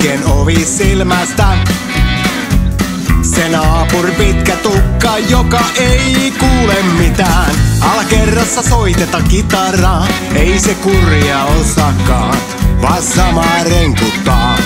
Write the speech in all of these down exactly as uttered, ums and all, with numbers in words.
sulken ovi silmästä. Se naapuri pitkä tukka, joka ei kuule mitään. Alakerrassa soiteta kitaraa, ei se kurja osakaan, vaan samaa renkuttaa.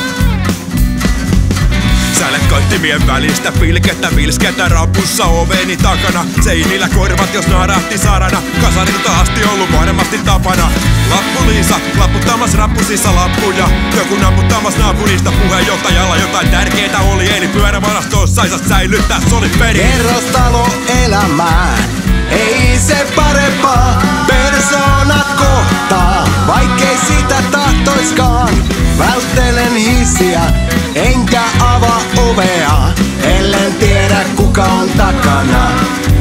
Sälet kaittimien välistä, pilkettä vilskettä rapussa oveni takana. Seinillä korvat jos narahti sarana, kasarilta asti ollut varmasti tapana. Lappu-Liisa, lapputtamas rappusissa lappuja. Joku napputtamas naapurista, puheenjohtajalla jotain tärkeetä oli. Ei niin pyörävarastossa saisat säilyttää, se oli perin. Kerrostalo elämään, ei se parempaa persoonat kohtaa, vaikkei sitä tahtoiskaan. Välttelen hissiä, enkä avaa ovea, ellen tiedä kuka on takana.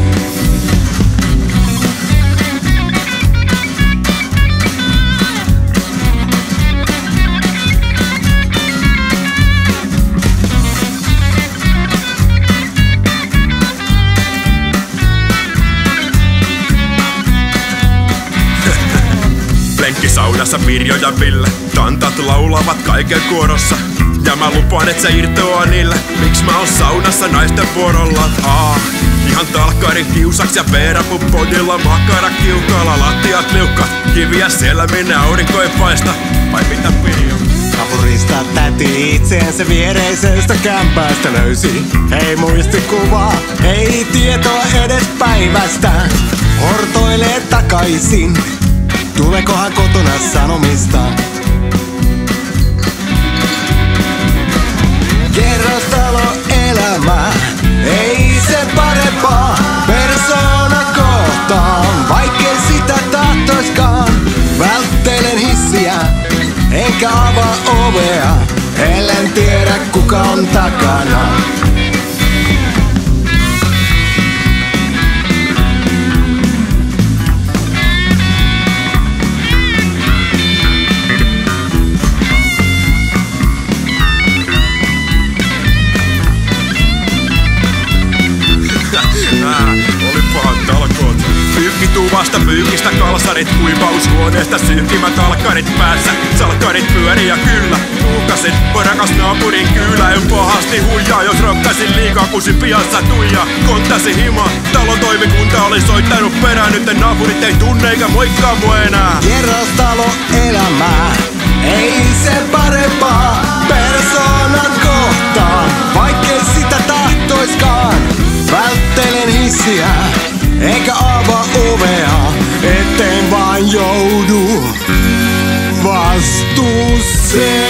Lenkkisaunassa Pirjo ja Ville, tantat laulavat kaiken kuorossa. Ja mä lupaan, et sä irtoa niille, miks mä oon saunassa naisten vuorolla. Aa, ihan talkkarin kiusaks ja peerapun podilla, makara kiukaalla, lattiat liukkaat, kiviä siellä minne aurinko ei paista. Vai mitä Pirjo? Naapurista täti itseensä viereisestä kämpäästä löysi. Ei muistikuvaa, ei tietoa edes päivästä. Hortoilee takaisin, tuleekohan kotona sanomista? Kerrostalo elämä, ei se parempaa persoona kohtaan, vaikkei sitä tahtoiskaan. Välttelen hissiä, enkä avaa ovea, ellen tiedä kuka on takana. Pyykkituvasta pyykistä kalsarit, kuivaushuoneesta synkimät alkarit päässä. Salkkarit pyöri ja kyllä puukasin, rakas naapurin kyylä. En pahasti huijaa, jos rokkasin liikaa kusi piassa tuijaa. Konttasi hima, talon toimikunta oli soittanut perään. Nyt naapurit ei tunne eikä moikkaa mua enää. Kerrostalo elämää, ei se parempaa persoonan kohtaan, vaikkei sitä tahtoiskaan. Välttelen hissiä, eikä avaa ovea, etteen vaan joudu vastuuseen.